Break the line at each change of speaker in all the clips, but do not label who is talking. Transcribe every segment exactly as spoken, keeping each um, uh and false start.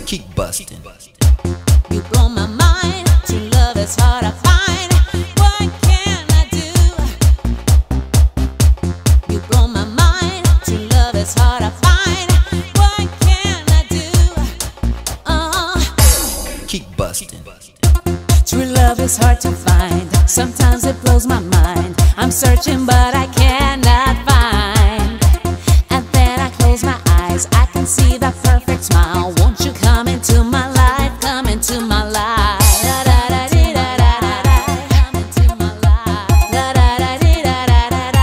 Keep busting.
You blow my mind. True love is hard to find. What can I do? You blow my mind. True love is hard to find. What can I do? Uh.
Keep busting.
True love is hard to find. Sometimes it blows my mind. I'm searching but I cannot find. And then I close my eyes, I can see that perfect smile. Won't you come into my life, come into my life? Da da da dee da da da da. Come into my life. Da da da dee da da da da.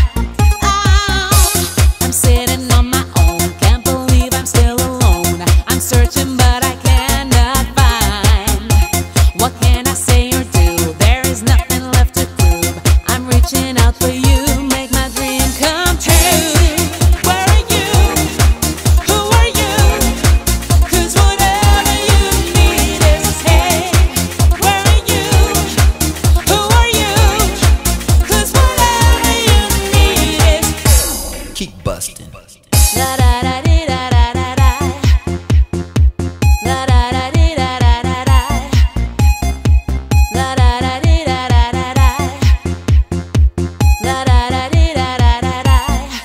Oh, I'm sitting on my own, can't believe I'm still alone. I'm searching but I cannot find. What can I say or do? There is nothing left to prove. I'm reaching out for you, make my dream come true. Where are you? Who are you? 'Cause whatever you need is hey. Where are you? Who are you? 'Cause whatever you need is
Keep busting.
da da da dee da da da da. Da da da dee da da da da. Da da da dee da da da da. Da da da dee da da da da.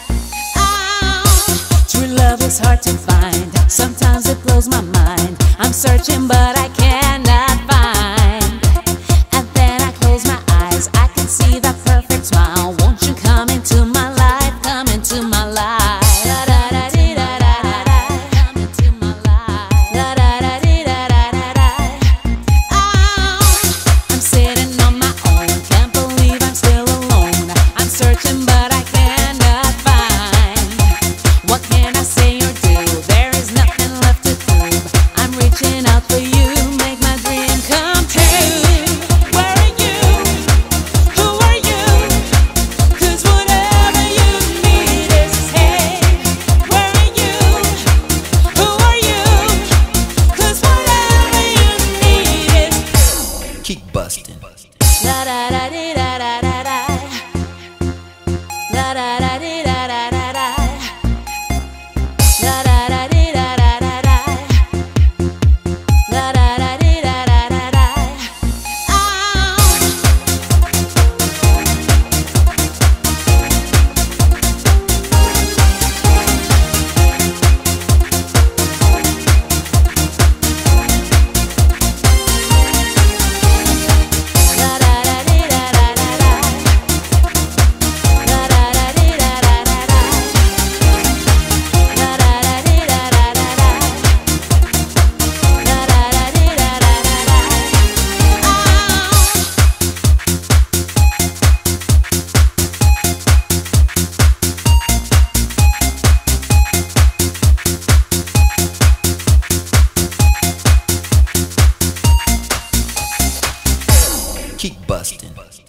Oh, true love is hard to find. Sometimes it blows my mind. I'm searching but I cannot find. And then I close my eyes, I can see that perfect smile. Won't you come into my life, come into my life? Da da da dee da da da da. Come into my life. Da da da dee da da da da. Oh, I'm sitting on my own, can't believe I'm still alone. I'm searching but I cannot find. What can I say or do? There is nothing left to prove. I'm reaching out for you, make my dream come true. Where are you? Who are you? 'Cause whatever you need is hey. Where are you? Who are you? 'Cause whatever you need is
Keep busting.
da da da dee da da da da. Da da da dee da da da da. Da da da dee da da da da. Da da da dee da da da da. Oh. Da da da dee da da da da. Da da da dee da da da da. Da da da dee da da da da. Da da da dee da da da da.
Keep busting.